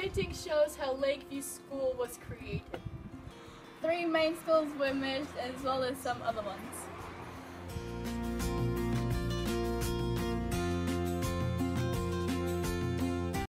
painting shows how Lakeview School was created. 3 main schools were merged as well as some other ones.